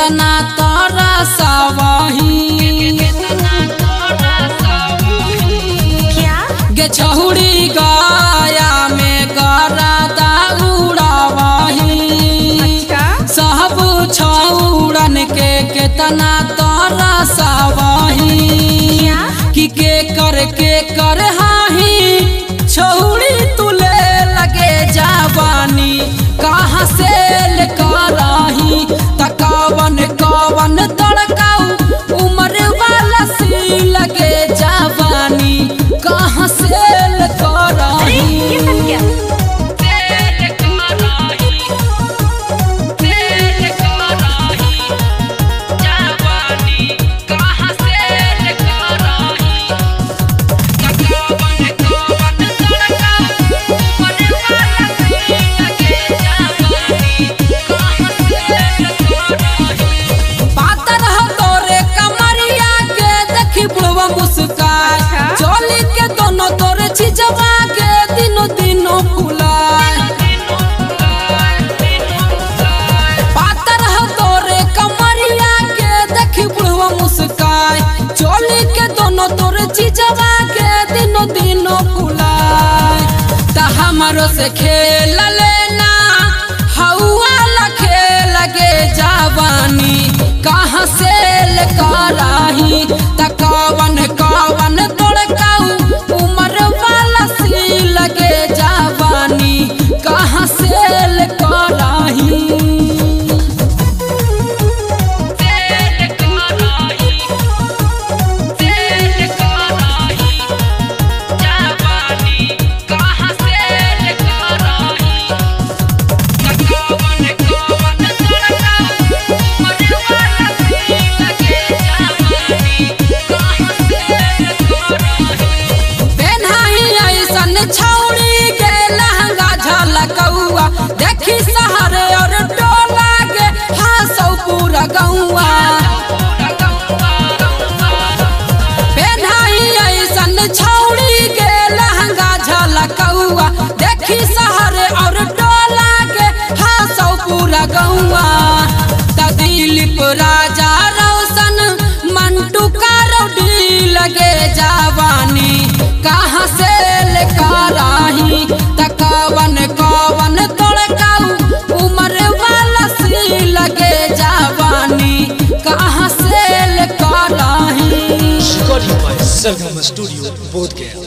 केतना तोरा सवाही गे छहुड़ी गाया में गरदा उड़ावही सब छौड़न के केतना तोरा सवाही कि के कर हाही छौड़ी तुले लगे जवानी कहाँ से लेकराही तकावन कवन तड़काऊ उम्र वाला सी लगे जवानी कहाँ से लेकराही चोली के दोनों तोरे छिजवा के दिनों दिनों फुलाए पातर हो तोरे कमरिया के देखी बुढ़वा मुस्काए चोली के दोनों तोरे छिजवा के दिनों दिनों फुलाए ता हमारो से खेल लेना हवा लखे लगे जवानी कहाँ से लेकराही तकावन कावन तड़काऊ उम्र वाला सी लगे जवानी कहाँ से लेकराही छौड़ी के लहंगा झलकौआ देखी शहर और टोला के हंसौ पूरा गौआ पेन्हाई ऐसन छौड़ी के लहंगा झलकौआ देखी शहर और टोला के हंसौ पूरा गौआ त दिलीप राजा रोशन मंटू का रौडी लगे जवानी कहाँ से लेकराही तकावन कवन तड़काऊ उम्र वाला सी लगे जवानी कहाँ से लेकराही। Recording by Sargam studio Bodhgaya.